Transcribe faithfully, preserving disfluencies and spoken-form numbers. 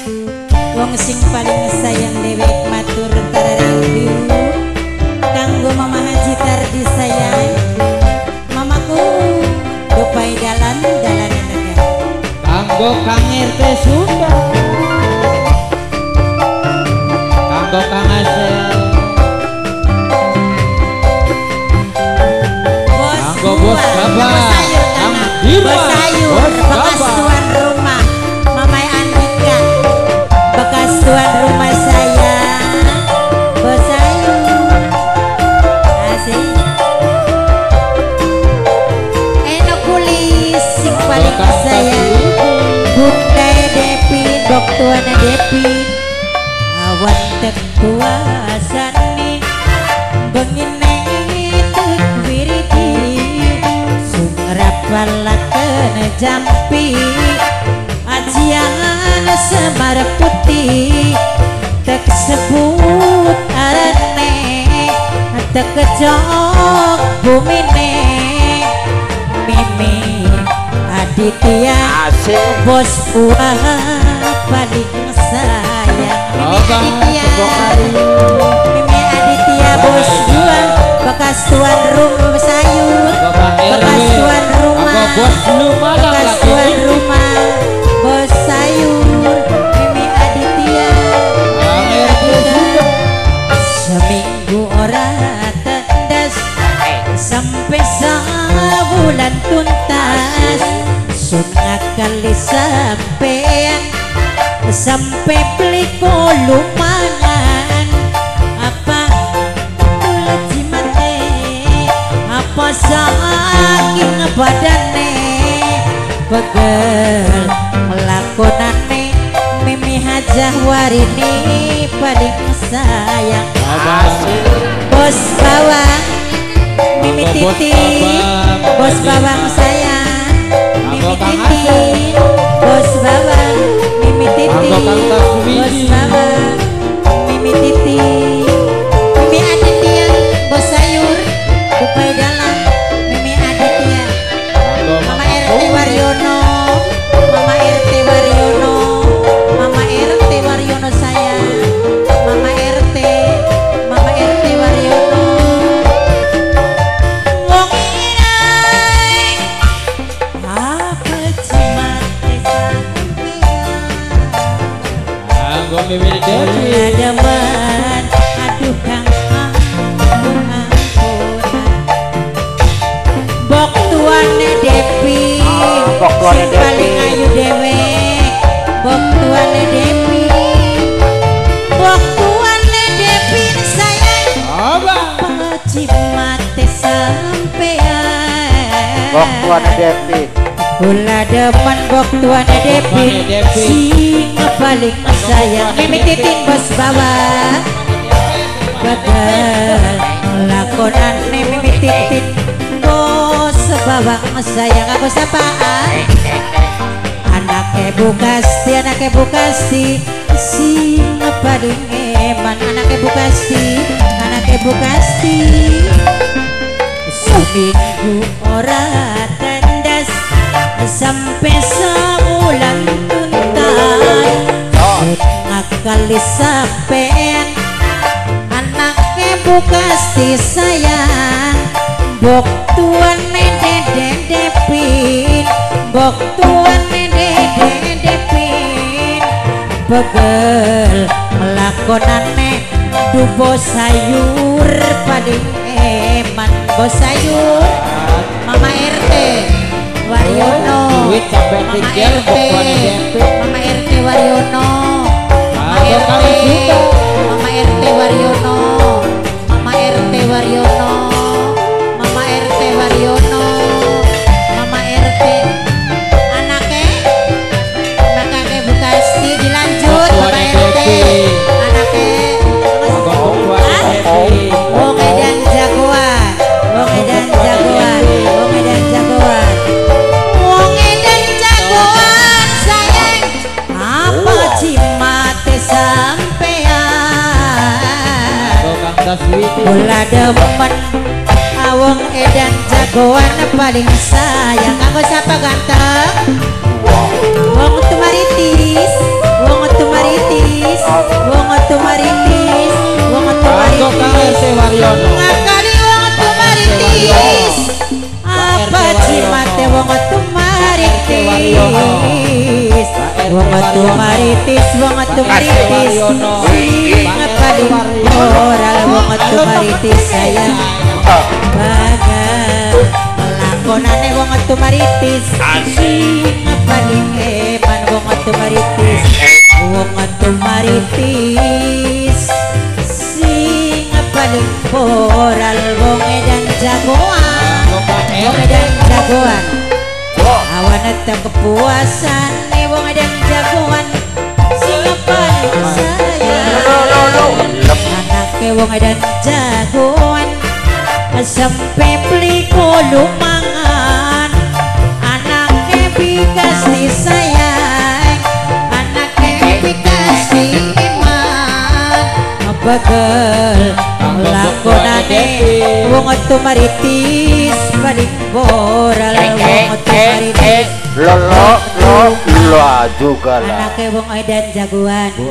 Wong sing paling sayang dewek matur tararindu kanggo Mama Haji Tardi sayang mamaku dupai dalan dalan negara kanggo Kang R T Sunda kanggo Kang Asep kanggo Bos Baba Kang Bima Bos Sayur bekas tuan rumah Mama Andika bekas tuan rumah saya Bos Sayur asik Eno Kulis sing paling sayang Bunda Depi Dok Tuana Depi awan tekuasane bengine tekwiriki sungrapalaken jampi ajian semar putih tek sebut arane tek kejok bumine mimi Aditya bos buah paling sayang mimi Aditya mimi Aditya bos buah bekas tuan rumah sayur bekas tuan rumah bekas tuan rumah bos sayur mimi Aditya mimi Aditya seminggu ora tendas sampai sebulan tuntas sunat kali sampean sampai beli kolumangan apa tulah jimate apa saking badane pegel melakonane mimi Hajah Warini paling sayang bos bawang mimi Titin bos bawang sayang mimi Titin bos bawang mimi Titin bos bawang mimi Titin mimi Aditya bos sayur dupai dalam mimi Aditya Mama R T Waryono Mama R T Waryono Mama R T Waryono sayang Mama R T Mama R T Waryono wong irai apa cimate sampean kanggo Mimi Devi demen aduh kang ampunan bok tuane Devi sing paling ayu dewe bok tuane Devi bok tuane Devi sayang pacimate sampean Bok tuane Devi Kula demen bok tuane Devi sing paling sayang mimi Titin bos bawah bagel lakonane mimi Titin bos bawang sayang aku sapaan anake Bukasti anake Bukasti sing paling eman anake Bukasti anake Bukasti seminggu ora tandas sampai sebulan tuntas ngakali sampean anake Bukasti sayang bok tuane Dede Depin bok tuane Dede Depin pegel melakonane du bos sayur paling eman bos sayur Mama R T Waryono duit sampai Mama tinggal R T Mama R T Waryono Mama R T Mama R T Waryono Mama R T Waryono Mama R T Waryono Mama R T anake anake Bukasti dilanjut Mama R T anake wong edan jagoan wong edan jagoan wong edan jagoan wong edan jagoan sayang apa cimate sampean kula demen awong edan jagoan paling sayang aku siapa ganteng wong tumaritis wong tumaritis wong tumaritis, wong Kanggo Kang R T Waryono. ngakali wong tumaritis. Apa cimate wong tumaritis, wong tumaritis, wong tumaritis. Ngapalin moral wong tumaritis sayang. Baga lakonane wong tumaritis. Ngapalin eman wong tumaritis, wong tumaritis. Sing ngapalin moral wong edan jagoan, wong edan jagoan. Awan eta kepuasan nih wong edan jagoan. Sing ngapalin sayang, anake wong edan jagoan. Sampai beli kulumangan, anaknya bikas disayang, anaknya bikas diiman. Bagel lakonane wong tumaritis, paling moral wong tumaritis. Lo lo lo lo juga lah. Anaknya wong edan jagoan.